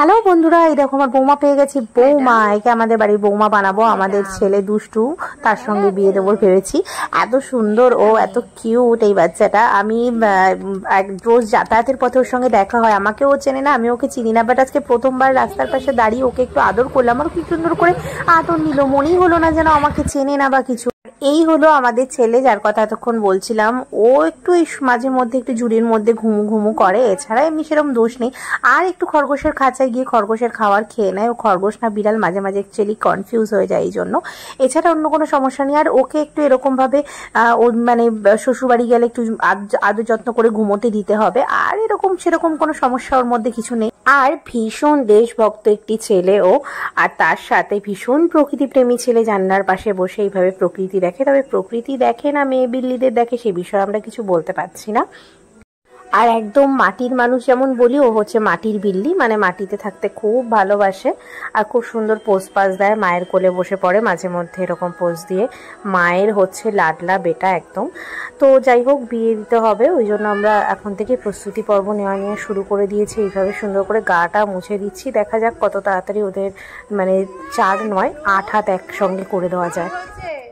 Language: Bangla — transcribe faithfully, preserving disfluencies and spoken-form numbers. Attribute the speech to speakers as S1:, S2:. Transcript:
S1: হ্যালো বন্ধুরা, এই দেখো আমার বৌমা পেয়ে গেছি। বৌমা, একে আমাদের বাড়ির বৌমা বানাবো। আমাদের ছেলে দুষ্টু, তার সঙ্গে বিয়ে দেবো ভেবেছি। এত সুন্দর ও, এত কিউট এই বাচ্চাটা। আমি রোজ যাতায়াতের পথে ওর সঙ্গে দেখা হয়, আমাকে ও চেনে না, আমি ওকে চিনি না, বাট আজকে প্রথমবার রাস্তার পাশে দাঁড়িয়ে ওকে একটু আদর করলাম। আর কি সুন্দর করে আদর নিল, মনেই হলো না যেন আমাকে চেনে না বা কিছু। এই হলো আমাদের ছেলে, যার কথা এতক্ষণ বলছিলাম। ও একটু এই মাঝে মধ্যে একটু জুড়ির মধ্যে ঘুমু ঘুমু করে, এছাড়া এমনি সেরকম দোষ নেই। আর একটু খরগোশের খাঁচায় গিয়ে খরগোশের খাবার খেয়ে নেয়। ও খরগোশ না বিড়াল, মাঝে মাঝে অ্যাকচুয়ালি কনফিউজ হয়ে যায় এই জন্য। এছাড়া অন্য কোনো সমস্যা নেই। আর ওকে একটু এরকমভাবে ও মানে শ্বশুরবাড়ি গেলে একটু আদর যত্ন করে ঘুমোতে দিতে হবে। আর এরকম সেরকম কোনো সমস্যা ওর মধ্যে কিছু নেই। আর ভীষণ দেশভক্ত একটি ছেলে ও, আর তার সাথে ভীষণ প্রকৃতি প্রেমী ছেলে। জান্নার পাশে বসে এইভাবে প্রকৃতি দেখে। তবে প্রকৃতি দেখে না মেয়ে বিল্লিদের দেখে, সে বিষয়ে আমরা কিছু বলতে পারছি না। আর একদম মাটির মানুষ যেমন বলি, ও হচ্ছে মাটির বিল্লি, মানে মাটিতে থাকতে খুব ভালোবাসে। আর খুব সুন্দর পোজ পাস দেয়, মায়ের কোলে বসে পড়ে মাঝে মধ্যে এরকম পোজ দিয়ে। মায়ের হচ্ছে লাডলা বেটা একদম। তো যাই হোক, বিয়ে দিতে হবে, ওই জন্য আমরা এখন থেকে প্রস্তুতি পর্ব নেওয়া নিয়ে শুরু করে দিয়েছি। এইভাবে সুন্দর করে গাটা মুছে দিচ্ছি। দেখা যাক কত তাড়াতাড়ি ওদের মানে চার নয় আট হাত একসঙ্গে করে দেওয়া যায়।